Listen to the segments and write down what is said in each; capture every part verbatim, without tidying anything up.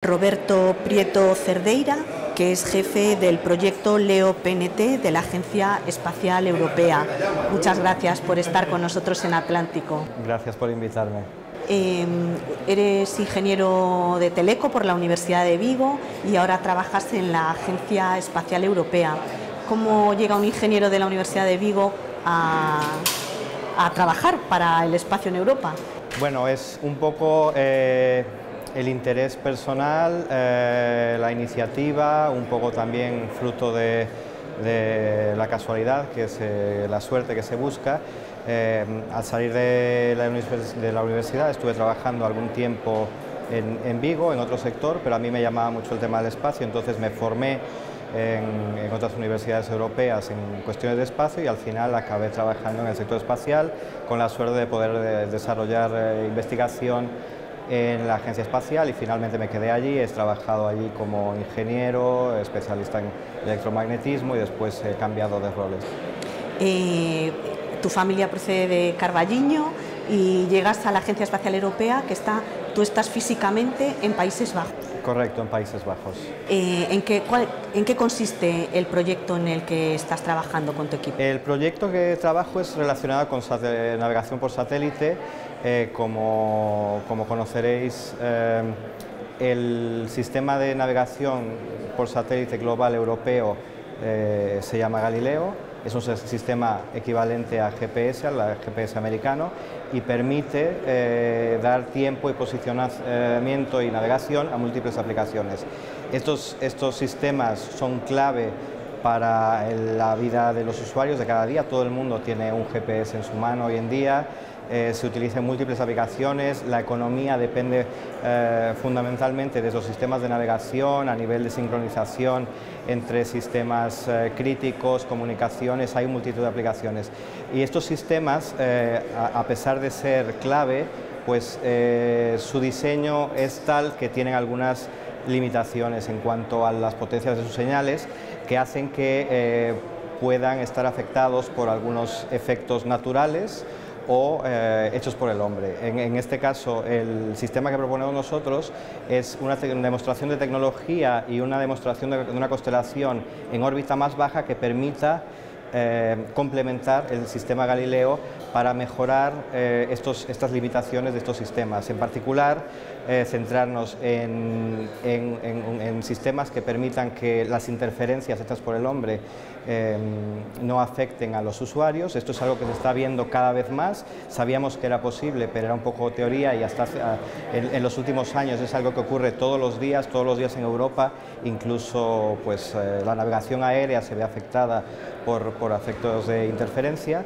Roberto Prieto Cerdeira, que es jefe del proyecto LEO P N T de la Agencia Espacial Europea. Muchas gracias por estar con nosotros en Atlántico. Gracias por invitarme. Eh, eres ingeniero de Teleco por la Universidad de Vigo y ahora trabajas en la Agencia Espacial Europea. ¿Cómo llega un ingeniero de la Universidad de Vigo a, a trabajar para el espacio en Europa? Bueno, es un poco eh, el interés personal, eh, la iniciativa, un poco también fruto de, de la casualidad, que es eh, la suerte que se busca. Eh, al salir de la, de la universidad estuve trabajando algún tiempo en, en Vigo, en otro sector, pero a mí me llamaba mucho el tema del espacio, entonces me formé en, en otras universidades europeas en cuestiones de espacio y al final acabé trabajando en el sector espacial con la suerte de poder de, desarrollar eh, investigación en la Agencia Espacial y finalmente me quedé allí. He trabajado allí como ingeniero, especialista en electromagnetismo y después he cambiado de roles. Eh... Tu familia procede de Carballiño y llegas a la Agencia Espacial Europea, que está, tú estás físicamente en Países Bajos. Correcto, en Países Bajos. Eh, ¿en, qué, cuál, ¿En qué consiste el proyecto en el que estás trabajando con tu equipo? El proyecto que trabajo es relacionado con navegación por satélite. Eh, como, como conoceréis, eh, el sistema de navegación por satélite global europeo eh, se llama Galileo. Es un sistema equivalente a G P S, al G P S americano, y permite eh, dar tiempo y posicionamiento y navegación a múltiples aplicaciones. Estos, estos sistemas son clave para la vida de los usuarios de cada día. Todo el mundo tiene un G P S en su mano hoy en día. Eh, se utiliza en múltiples aplicaciones, la economía depende eh, fundamentalmente de esos sistemas de navegación a nivel de sincronización entre sistemas eh, críticos, comunicaciones, hay multitud de aplicaciones. Y estos sistemas, eh, a, a pesar de ser clave, pues eh, su diseño es tal que tienen algunas limitaciones en cuanto a las potencias de sus señales que hacen que eh, puedan estar afectados por algunos efectos naturales o eh, hechos por el hombre. En, en este caso, el sistema que proponemos nosotros es una, una demostración de tecnología y una demostración de, de una constelación en órbita más baja que permita eh, complementar el sistema Galileo para mejorar eh, estos, estas limitaciones de estos sistemas. En particular, eh, centrarnos en, en, en, en sistemas que permitan que las interferencias hechas por el hombre eh, no afecten a los usuarios. Esto es algo que se está viendo cada vez más. Sabíamos que era posible, pero era un poco teoría y hasta en, en los últimos años es algo que ocurre todos los días, todos los días en Europa. Incluso pues, eh, la navegación aérea se ve afectada por, por efectos de interferencia.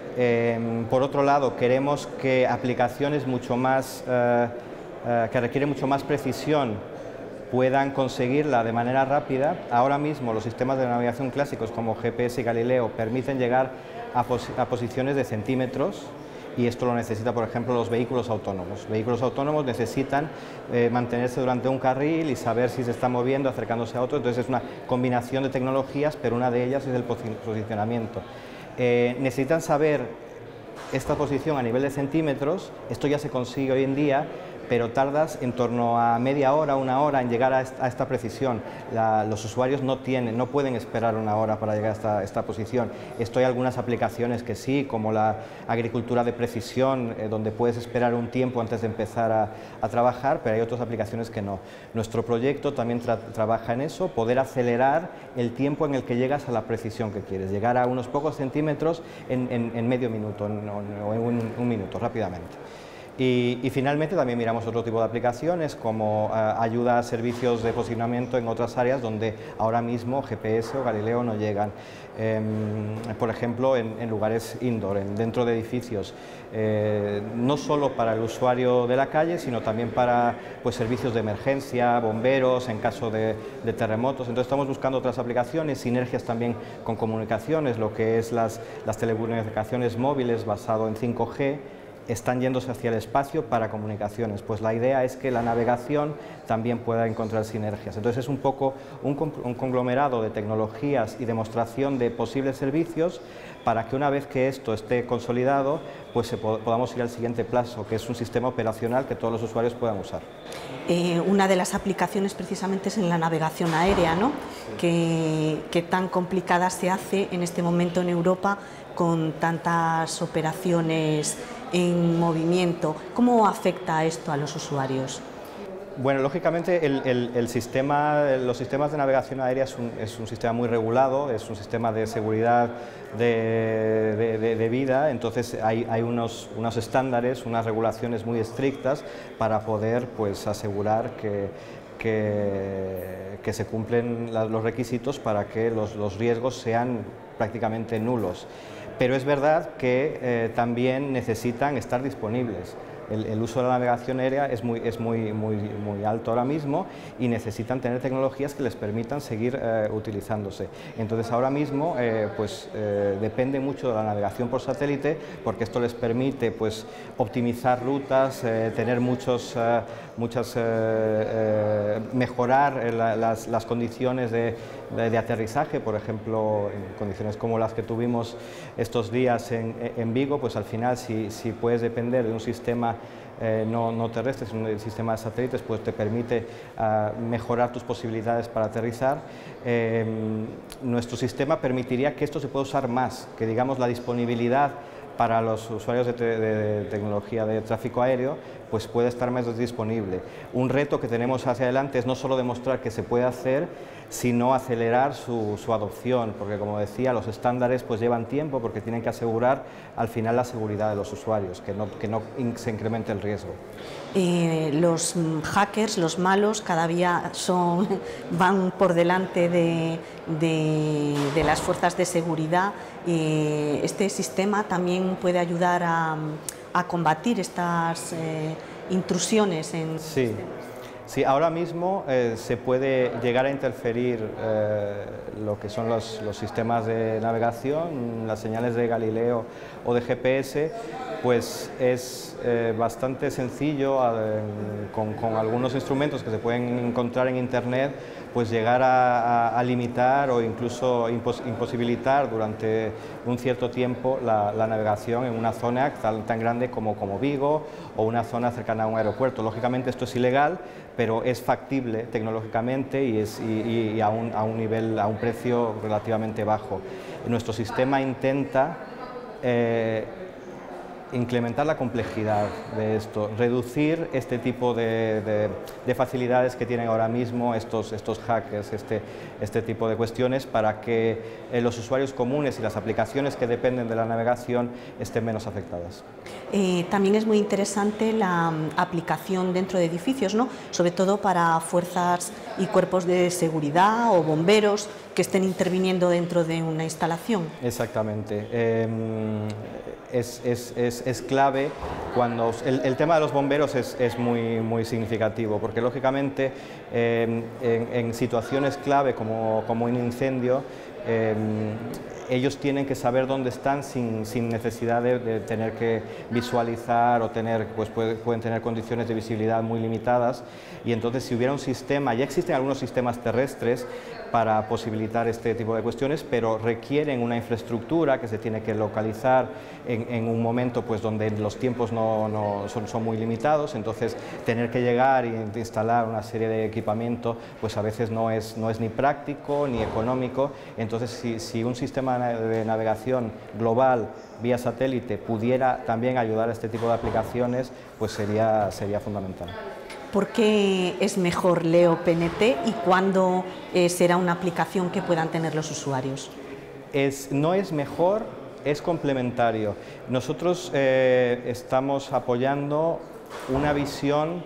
Eh, por otro lado, queremos que aplicaciones mucho más, eh, eh, que requieren mucho más precisión puedan conseguirla de manera rápida. Ahora mismo los sistemas de navegación clásicos como G P S y Galileo permiten llegar a, pos a posiciones de centímetros y esto lo necesita, por ejemplo, los vehículos autónomos. Vehículos autónomos necesitan eh, mantenerse durante un carril y saber si se está moviendo, acercándose a otro. Entonces es una combinación de tecnologías, pero una de ellas es el posicionamiento. Eh, necesitan saber esta posición a nivel de centímetros. Esto ya se consigue hoy en día, pero tardas en torno a media hora, una hora en llegar a esta, a esta precisión. La, los usuarios no tienen, no pueden esperar una hora para llegar a esta, esta posición. Esto hay algunas aplicaciones que sí, como la agricultura de precisión, eh, donde puedes esperar un tiempo antes de empezar a, a trabajar, pero hay otras aplicaciones que no. Nuestro proyecto también tra trabaja en eso, poder acelerar el tiempo en el que llegas a la precisión que quieres, llegar a unos pocos centímetros en, en, en medio minuto en, o en un, un minuto, rápidamente. Y, y finalmente también miramos otro tipo de aplicaciones como uh, ayuda a servicios de posicionamiento en otras áreas donde ahora mismo G P S o Galileo no llegan. Eh, por ejemplo, en, en lugares indoor, en, dentro de edificios, eh, no solo para el usuario de la calle, sino también para pues, servicios de emergencia, bomberos, en caso de, de terremotos. Entonces estamos buscando otras aplicaciones, sinergias también con comunicaciones, lo que es las, las telecomunicaciones móviles basado en cinco G, están yéndose hacia el espacio para comunicaciones. Pues la idea es que la navegación también pueda encontrar sinergias. Entonces es un poco un, un conglomerado de tecnologías y demostración de posibles servicios para que una vez que esto esté consolidado, pues se pod podamos ir al siguiente paso, que es un sistema operacional que todos los usuarios puedan usar. Eh, una de las aplicaciones precisamente es en la navegación aérea, ¿no? Sí. que, que tan complicada se hace en este momento en Europa con tantas operaciones en movimiento. ¿Cómo afecta esto a los usuarios? Bueno, lógicamente el, el, el sistema, los sistemas de navegación aérea es un, es un sistema muy regulado, es un sistema de seguridad de, de, de, de vida, entonces hay, hay unos, unos estándares, unas regulaciones muy estrictas para poder pues, asegurar que, que, que se cumplen la, los requisitos para que los, los riesgos sean prácticamente nulos. Pero es verdad que eh, también necesitan estar disponibles. El, el uso de la navegación aérea es, muy, es muy, muy, muy alto ahora mismo y necesitan tener tecnologías que les permitan seguir eh, utilizándose. Entonces ahora mismo eh, pues, eh, depende mucho de la navegación por satélite, porque esto les permite pues, optimizar rutas, eh, tener muchos, eh, muchas, eh, eh, mejorar la, las, las condiciones de, de, de aterrizaje, por ejemplo, en condiciones como las que tuvimos estos días en, en Vigo, pues al final si, si puedes depender de un sistema Eh, no, no terrestre, sino el sistema de satélites, pues te permite uh, mejorar tus posibilidades para aterrizar. Eh, nuestro sistema permitiría que esto se pueda usar más, que digamos la disponibilidad para los usuarios de, te de, de tecnología de tráfico aéreo pues puede estar más disponible. Un reto que tenemos hacia adelante es no solo demostrar que se puede hacer, sino acelerar su, su adopción, porque como decía, los estándares pues llevan tiempo porque tienen que asegurar al final la seguridad de los usuarios, que no, que no se incremente el riesgo. Eh, los hackers, los malos, cada día son, van por delante de, de, de las fuerzas de seguridad. Eh, este sistema también puede ayudar a, a combatir estas eh, intrusiones en... Sí. Sí, ahora mismo eh, se puede llegar a interferir eh, lo que son los, los sistemas de navegación, las señales de Galileo o de G P S, pues es eh, bastante sencillo eh, con, con algunos instrumentos que se pueden encontrar en Internet, pues llegar a, a, a limitar o incluso impos, imposibilitar durante un cierto tiempo la, la navegación en una zona tan, tan grande como, como Vigo o una zona cercana a un aeropuerto. Lógicamente esto es ilegal, pero es factible tecnológicamente y, es, y, y a, un, a un nivel, a un precio relativamente bajo. Nuestro sistema intenta eh, incrementar la complejidad de esto, reducir este tipo de, de, de facilidades que tienen ahora mismo estos, estos hackers, este, este tipo de cuestiones, para que eh, los usuarios comunes y las aplicaciones que dependen de la navegación estén menos afectadas. Eh, también es muy interesante la um, aplicación dentro de edificios, ¿no? Sobre todo para fuerzas y cuerpos de seguridad o bomberos que estén interviniendo dentro de una instalación. Exactamente. Eh, es, es, es, es clave cuando... El, el tema de los bomberos es, es muy, muy significativo, porque lógicamente eh, en, en situaciones clave como, como un incendio, eh, ellos tienen que saber dónde están sin, sin necesidad de, de tener que visualizar o tener, pues puede, pueden tener condiciones de visibilidad muy limitadas, y entonces si hubiera un sistema, ya existen algunos sistemas terrestres para posibilitar este tipo de cuestiones, pero requieren una infraestructura que se tiene que localizar en, en un momento pues, donde los tiempos no, no son, son muy limitados, entonces tener que llegar e instalar una serie de equipamiento pues a veces no es, no es ni práctico ni económico. Entonces si, si un sistema de navegación global vía satélite pudiera también ayudar a este tipo de aplicaciones, pues sería, sería fundamental. ¿Por qué es mejor Leo P N T y cuándo eh, será una aplicación que puedan tener los usuarios? Es, no es mejor, es complementario. Nosotros eh, estamos apoyando una visión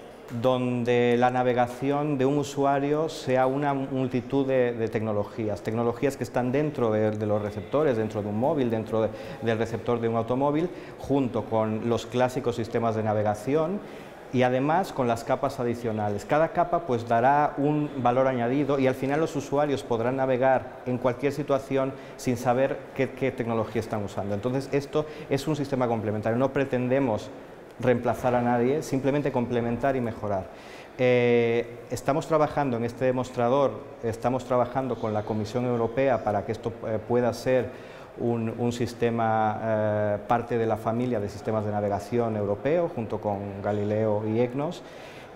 donde la navegación de un usuario sea una multitud de, de tecnologías, tecnologías que están dentro de, de los receptores, dentro de un móvil, dentro de, del receptor de un automóvil, junto con los clásicos sistemas de navegación, y además con las capas adicionales. Cada capa pues dará un valor añadido y al final los usuarios podrán navegar en cualquier situación sin saber qué, qué tecnología están usando. Entonces esto es un sistema complementario, no pretendemos reemplazar a nadie, simplemente complementar y mejorar. Eh, estamos trabajando en este demostrador, estamos trabajando con la Comisión Europea para que esto eh, pueda ser un, un sistema, eh, parte de la familia de sistemas de navegación europeo, junto con Galileo y EGNOS,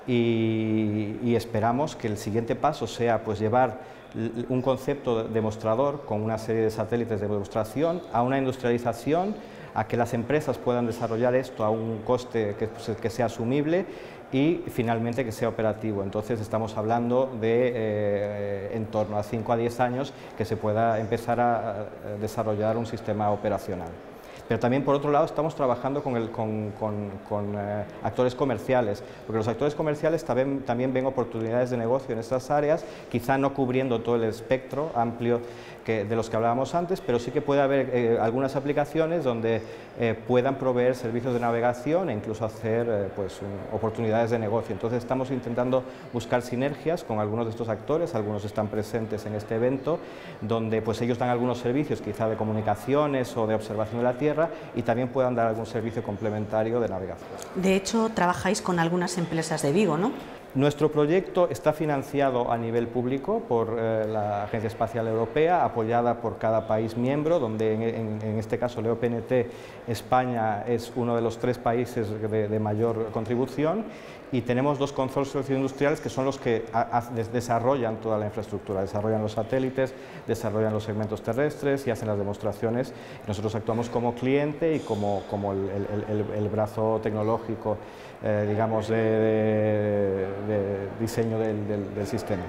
y, y esperamos que el siguiente paso sea pues, llevar un concepto demostrador con una serie de satélites de demostración a una industrialización, a que las empresas puedan desarrollar esto a un coste que, que sea asumible y finalmente que sea operativo. Entonces estamos hablando de eh, en torno a cinco a diez años que se pueda empezar a, a desarrollar un sistema operacional. Pero también, por otro lado, estamos trabajando con, el, con, con, con eh, actores comerciales, porque los actores comerciales también, también ven oportunidades de negocio en estas áreas, quizá no cubriendo todo el espectro amplio que, de los que hablábamos antes, pero sí que puede haber eh, algunas aplicaciones donde eh, puedan proveer servicios de navegación e incluso hacer eh, pues, un, oportunidades de negocio. Entonces estamos intentando buscar sinergias con algunos de estos actores, algunos están presentes en este evento, donde pues, ellos dan algunos servicios quizá de comunicaciones o de observación de la Tierra, y también puedan dar algún servicio complementario de navegación. De hecho, trabajáis con algunas empresas de Vigo, ¿no? Nuestro proyecto está financiado a nivel público por eh, la Agencia Espacial Europea, apoyada por cada país miembro, donde en, en, en este caso Leo P N T, España es uno de los tres países de, de mayor contribución, y tenemos dos consorcios industriales que son los que a, a, desarrollan toda la infraestructura, desarrollan los satélites, desarrollan los segmentos terrestres y hacen las demostraciones. Nosotros actuamos como cliente y como, como el, el, el, el brazo tecnológico, eh, digamos, de, de, de diseño del, del, del sistema.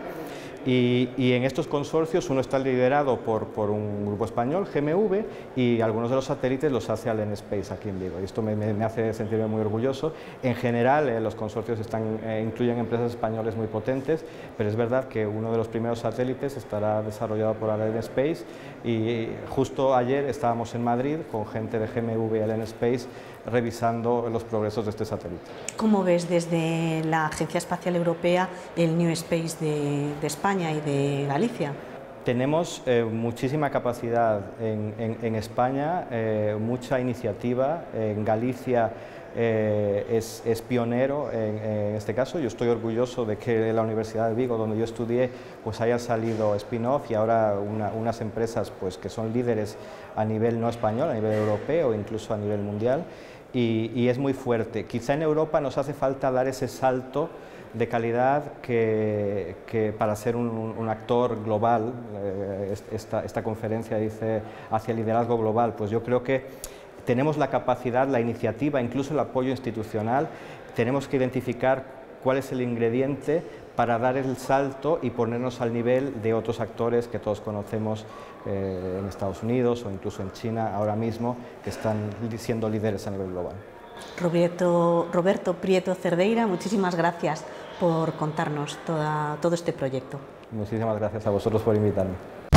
Y, y en estos consorcios uno está liderado por, por un grupo español, G M V, y algunos de los satélites los hace Allen Space aquí en Vigo. Y esto me, me, me hace sentirme muy orgulloso. En general, eh, los consorcios están, eh, incluyen empresas españolas muy potentes, pero es verdad que uno de los primeros satélites estará desarrollado por Allen Space, y justo ayer estábamos en Madrid con gente de G M V y Allen Space revisando los progresos de este satélite. ¿Cómo ves desde la Agencia Espacial Europea el New Space de, de España y de Galicia? Tenemos eh, muchísima capacidad en, en, en España, eh, mucha iniciativa. En Galicia eh, es, es pionero en, en este caso. Yo estoy orgulloso de que la Universidad de Vigo, donde yo estudié, pues haya salido spin-off, y ahora una, unas empresas pues, que son líderes a nivel no español, a nivel europeo, incluso a nivel mundial, y, y es muy fuerte. Quizá en Europa nos hace falta dar ese salto de calidad que, que para ser un, un actor global, eh, esta, esta conferencia dice hacia el liderazgo global, pues yo creo que tenemos la capacidad, la iniciativa, incluso el apoyo institucional. Tenemos que identificar cuál es el ingrediente para dar el salto y ponernos al nivel de otros actores que todos conocemos eh, en Estados Unidos o incluso en China ahora mismo, que están siendo líderes a nivel global. Roberto, Roberto Prieto Cerdeira, muchísimas gracias por contarnos toda, todo este proyecto. Muchísimas gracias a vosotros por invitarme.